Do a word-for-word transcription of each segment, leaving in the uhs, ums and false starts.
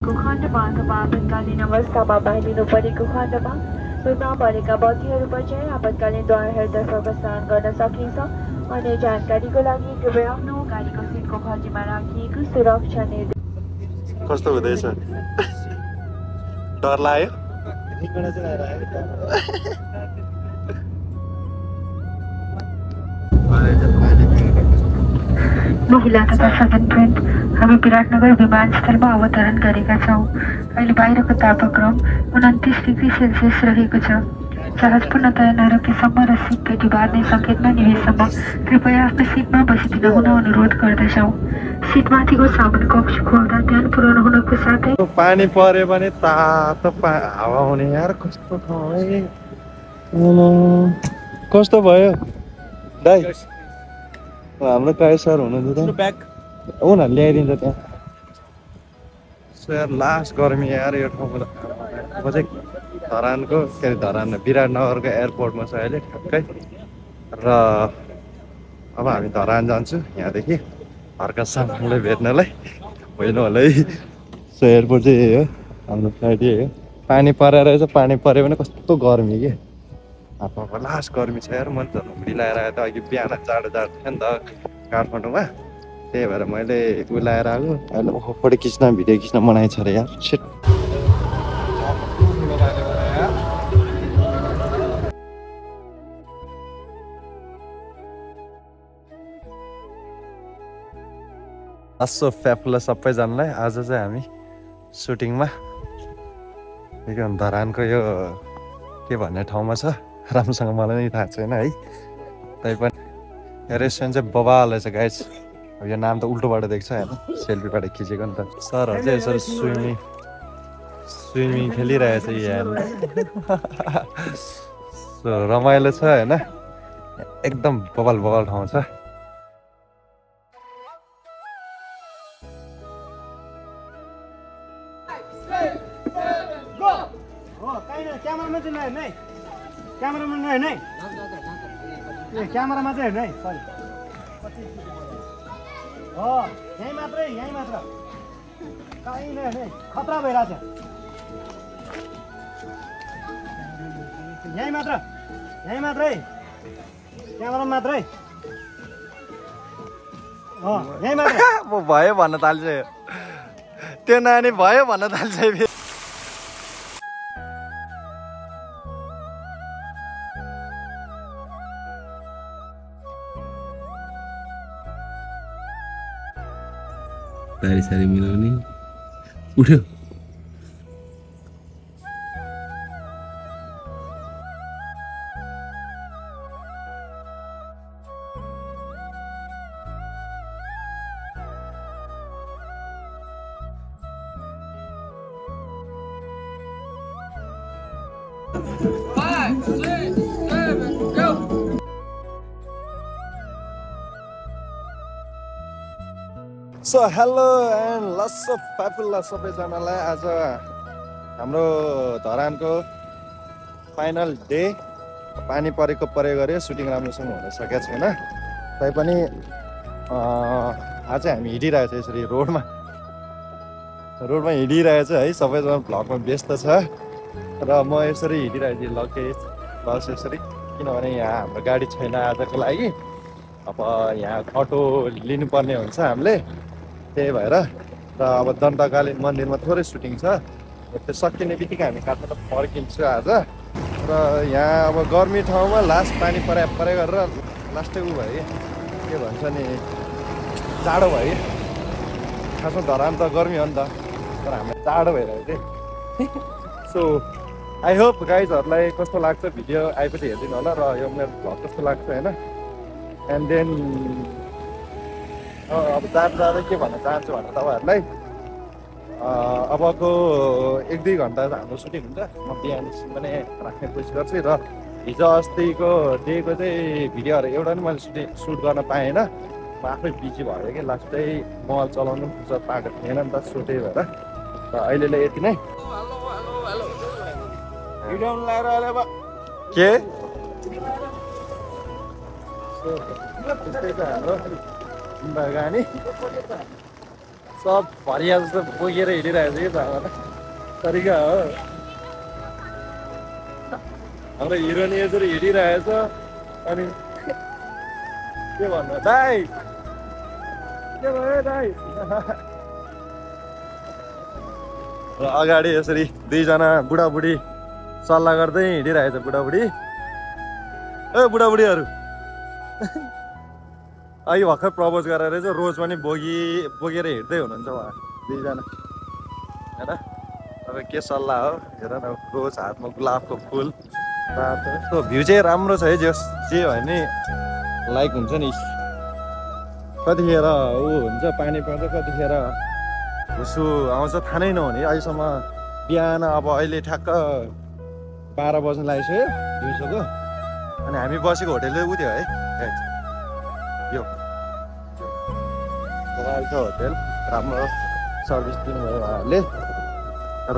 खण्डमा अथवा आपतकालीन अवस्थामा बाहिरिनु परेको खण्डमा रुखमा भरेका बत्तीहरू बचाई आपतकालीन द्वारहरूतर्फ प्रस्थान गर्न सकिन्छ। अन्य जानकारीको लागि कृपया आफ्नो गाडीको सिटको खल्तीमा राखिएको सुरक्षा निर्देश। कस्तो हुँदैछ? डर लाग्यो? महिला तथा सदन फ्रेन्ड, हामी विराटनगर विमानस्थलमा अवतरण गरेका छौँ। अहिले बाहिरको तापक्रम उन्तिस डिग्री सेल्सियस रहेको छ। जहाज पूर्णतया नरोकेसम्म र सिट पेटी बार्ने सङ्केत ननिभेसम्म कृपया आफ्नो सिटमा बसिदिन हुन अनुरोध गर्दछौँ। सिटमाथिको सामान कक्ष खोल्दा ध्यानपूर्वक हुनको साथै पानी पर्यो भने तातो हावा हुने यार, कस्तो ठाउँ है। कस्तो भयो दाइ? हाम्रो काई सर हुनुहुन्थ्यो त, उनीहरू ल्याइदिन्छ त्यहाँ। सो यार लास्ट गर्मी यार यो ठाउँमा त। म चाहिँ धरानको के अरे धरान विराटनगरको एयरपोर्टमा छ अहिले ठ्याक्कै। र अब हामी धरान जान्छु यहाँदेखि हर्का सामूलाई भेट्नलाई। होइन होला है। सो एयरपोर्ट चाहिँ यही हो, हाम्रो फ्लाइट यही हो। पानी परेर रहेछ, पानी पऱ्यो भने कस्तो गर्मी के। अब लास्ट गर्मी छ यार। मैले त हुडी लगाएर आएँ त, अघि बिहान जाडो जाडो थियो नि त काठमाडौँमा, त्यही भएर मैले उ लगाएर आएको। अहिले ओहो फोटो खिच्न भिडियो खिच्न मनाइ छ अरे यार। सेट आसो फ्याफुला सबैजनालाई। आज चाहिँ हामी सुटिङमा एकदम धरानको यो के भन्ने ठाउँमा छ, राम्रोसँग मलाई नै थाहा छैन है। तैपनि यो रेस्टुरेन्ट चाहिँ बबाल रहेछ गाइस। अब यो नाम त उल्टोबाट देख्छ होइन, सेल्फीबाट खिचेको नि त। सरहरू चाहिँ यसरी स्विमिङ स्विमिङ खेलिरहेछ यहाँ। सो रमाइलो छ होइन, एकदम बबाल बबाल ठाउँ छ। क्यामेरामा नहेर्ने है, ए क्यामेरामा चाहिँ हेर्नु है। सरी हो, यहीँ मात्रै, यहीँ मात्र, कहीँ नहेर्ने, खतरा भइरहेछ। यहीँ मात्र, यहीँ मात्रै, क्यामेरा मात्रै, हो यहीँ मात्र। म भयो भन्न थाल्छ, त्यो नानी भयो भन्न थाल्छ। सारी सारी मिलाउने उठ्यो। Five, six, seven, go! So hello and lots of फ्याफुल्ला सबैजनालाई। आज हाम्रो धरानको फाइनल डे। पानी परेको परे गऱ्यो, सुटिङ राम्रोसँग हुन सकेको छैन। तैपनि आज चाहिँ हामी हिँडिरहेछ यसरी रोडमा रोडमा हिँडिरहेछ है। सबैजना भ्लगमा व्यस्त छ र म यसरी हिँडिरहेछु लगेज बस यसरी, किनभने यहाँ हाम्रो गाडी छैन आजको लागि। अब यहाँ अटो लिनुपर्ने हुन्छ हामीले, त्यही भएर। र अब दण्डकालीन मन्दिरमा थोरै सुटिङ छ, त्यो सकिने बित्तिकै हामी काठमाडौँ फर्किन्छु आज। र यहाँ अब गर्मी ठाउँमा लास्ट पानी परे परे गरेर लास्टै उ भयो के भन्छ नि, जाडो भयो। खासमा धरान त गर्मी हो नि त, तर हामीलाई जाडो भइरहेको थियो। सो आई होप गाइजहरूलाई कस्तो लाग्छ भिडियो आएपछि हेरिदिनु होला, र यो मेरो भ्लग कस्तो लाग्छ होइन। एन्ड देन अब जाँदा जाँदै के भन्न चाहन्छु भने तपाईँहरूलाई, अबको एक दुई घन्टा हाम्रो सुटिङ हुन्छ। म बिहान पनि राख्ने कोसिस गर्छु। र हिजो अस्तिको डेको चाहिँ भिडियोहरू एउटा पनि मैले सुटिङ सुट गर्न पाएन, म आफै बिजी भयो कि। लास्टै मोबाइल चलाउनु पनि फुर्सद पाएको थिएन नि त, सुटै भएर। र अहिलेलाई यति नै के त्यस्तै छ हाम्रो गाडी। सब भरिया जस्तो बोकेर हिँडिरहेको छ कि त तरिका हो हाम्रो हिरोनी यसरी हिँडिरहेछ अनि के भन्नु दाइ के भयो दाइ र अगाडि यसरी दुईजना बुढाबुढी सल्लाह गर्दै हिँडिरहेछ बुढाबुढी ए बुढाबुढीहरू अघि भर्खर प्रपोज गरेर चाहिँ रोज पनि बोकी बोकेर हिँड्दै हुनुहुन्छ उहाँ दुईजना हेर अब के सल्लाह हो हेर न रोज हातमा गुलाबको फुल रातो भ्यू चाहिँ राम्रो छ है जे जे भयो नि लाइक हुन्छ नि कतिखेर ऊ हुन्छ पानी पर्छ कतिखेर हुसु आउँछ थाहा नै नहुने अहिलेसम्म बिहान अब अहिले ठ्याक्क बाह्र बज्नु लागिसक्यो दिउँसोको अनि हामी बसेको होटेल चाहिँ उ थियो है यो छ होटेल राम्रो सर्भिस दिनुभयो उहाँहरूले र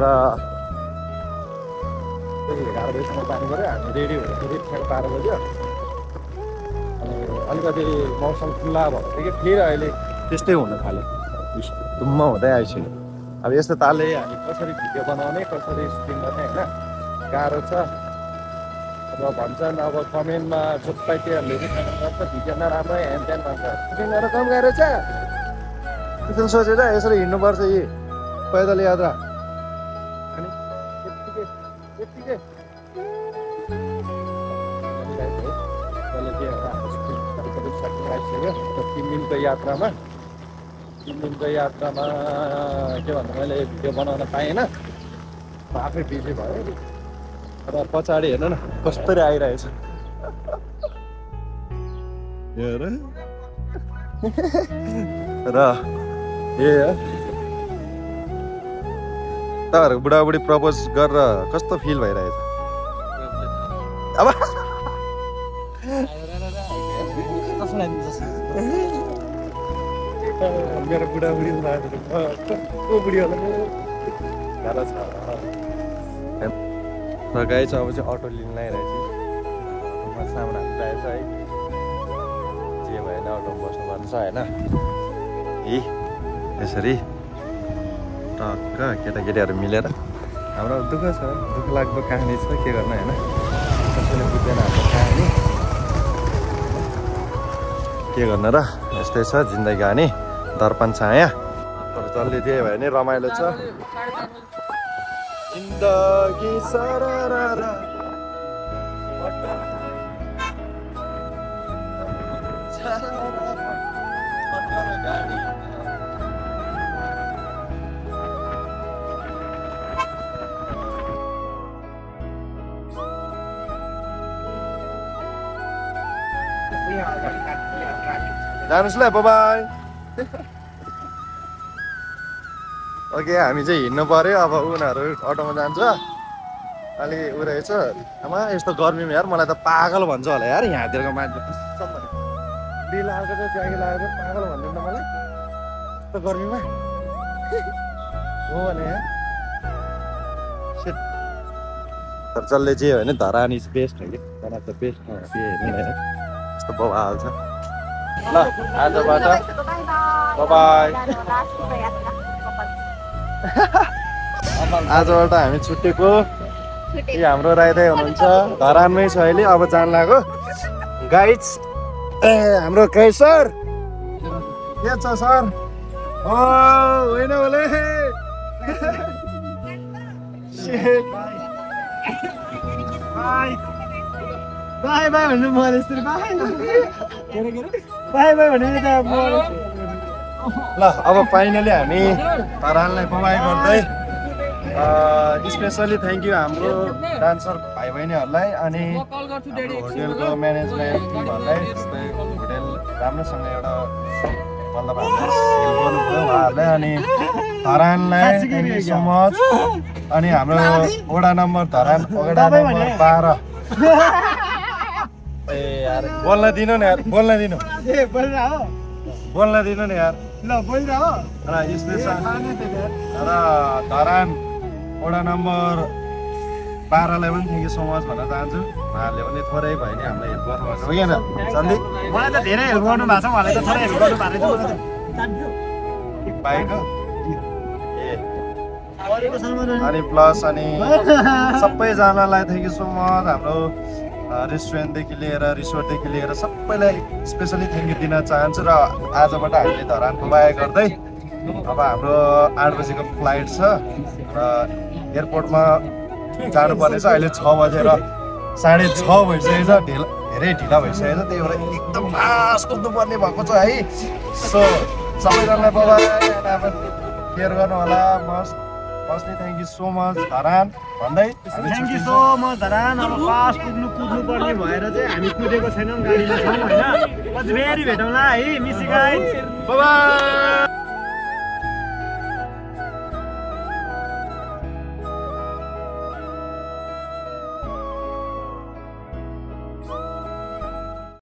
एघार बजीसम्म पानी पऱ्यो हामी रेडी हुँदाखेरि ठ्याक्क बाह्र बज्यो अनि अलिकति मौसम खुल्ला भएको थियो कि फेरि अहिले त्यस्तै हुन थाल्यो धुम्म हुँदै आइसक्यो अब यस्तो तालले हामी कसरी भिडियो बनाउने कसरी सुटिङ गर्ने होइन गाह्रो छ अब भन्छन् अब कमेन्टमा छुट्टाइतिहरूले पनि कमेन्ट गर्छ भिडियो नराम्रो ह्यान त्यान भन्छ सुटिङ गरेर कम गएर छ त्यसो सोचेर यसरी हिँड्नुपर्छ यी पैदल यात्रा अनि यत्तिकै यत्तिकै तिन दिनको यात्रामा तिन दिनको यात्रामा के भन्नु मैले भिडियो बनाउन पाएन आफै बिजी भयो र पछाडि हेर्नु न कस्तरी आइरहेछ र ए तपाईँहरूको बुढाबुढी प्रपोज गरेर कस्तो फिल भइरहेछ अब मेरो बुढाबुढी को बुढी होला गाह्रो छ र गाई चाहिँ अब चाहिँ अटो लिन लगाइरहेछ सामान हालिरहेछ है जे भएन अटोमा बस्नुपर्छ होइन ए यसरी टक्क केटाकेटीहरू मिलेर हाम्रो दुःख छ दुःख लाग्दो कहानी छ के गर्नु होइन कसैले बुझ्दैन हाम्रो कहानी के गर्नु र यस्तै छ जिन्दगानी दर्पण छाया तर जसले त्यही भयो भने रमाइलो छ जिन्दगी सररा जानुहोस् ल बाई ओके हामी चाहिँ हिँड्नु पर्यो अब उनीहरू अटोमा जान्छ अलि उ रहेछ आमा यस्तो गर्मीमा यार मलाई त पागल भन्छ होला यार यहाँतिरको मान्छे बिल लगाएको छ ज्याकेट लगाएको पागल भन्दैन त मलाई यस्तो गर्मीमा हो भने यार तर जसले जे हो भने धरानी बेस्ट हो कि धरा त बेस्ट यस्तो बवाल छ ल आजबाट बाई आजबाट हामी छुट्टेको यो हाम्रो राइदाई हुनुहुन्छ धरानमै छ अहिले अब जान लाग्यो गाइज ए हाम्रो गाइड सर के छ सर ओ होइन बोले बाई बाई भन्नु मलाई यसरी बाई बाई बाई भन्नु त ल अब फाइनली हामी धरानलाई बबाई गर्दै स्पेसली थ्याङ्क यू हाम्रो डान्सर भाइ बहिनीहरूलाई अनि होटेलको म्यानेजमेन्ट टिमहरूलाई जस्तै होटेल राम्रोसँग एउटा मतलब हामीलाई हेल्प गर्नुभयो उहाँहरूलाई अनि धरानलाई थ्याङ्क यू सो मच अनि हाम्रो वडा नम्बर धरान वडा नम्बर बाह्र ए यार बोल्न दिनु न यार बोल्न दिनु ए बोल्न हो बोल्न दिनु न यार ल बोल्न हो र स्पेसल र धरान वडा नम्बर बाह्रलाई पनि थ्याङ्क यू सो मच भन्न चाहन्छु उहाँहरूले पनि थोरै भयो नि हामीलाई हेल्प गर्नुभएको छ हो कि सन्दीप मलाई त धेरै हेल्प गर्नु भएको छ उहाँले त थोरै हेल्प गर्नु भएको छ बाइक ए परेको सामान अनि प्लस अनि सबैजनालाई थ्याङ्क यू सो मच हाम्रो रेस्टुरेन्टदेखि लिएर रिसोर्टदेखि लिएर सबैलाई स्पेसली थ्याङ्क यू दिन चाहन्छु र आजबाट हामीले धरानको बाया गर्दै अब हाम्रो आठ बजीको फ्लाइट छ र एयरपोर्टमा जानुपर्ने छ अहिले छ बजेर साढे छ भइसकेको छ ढिला धेरै ढिला भइसकेको छ त्यही भएर एकदम फास्ट कुद्नुपर्ने भएको छ है सो सबैजनालाई बाबा केयर गर्नु होला must firstly thank you so much Dharan भन्दै thank you so much Dharan अब फास्ट पुग्नु कुद्नु पर्ने भएर चाहिँ हामी कुदेको छैनौँ गाडीमा छौँ होइन पछि फेरि भेटौँला है मिसी गाइज बाइ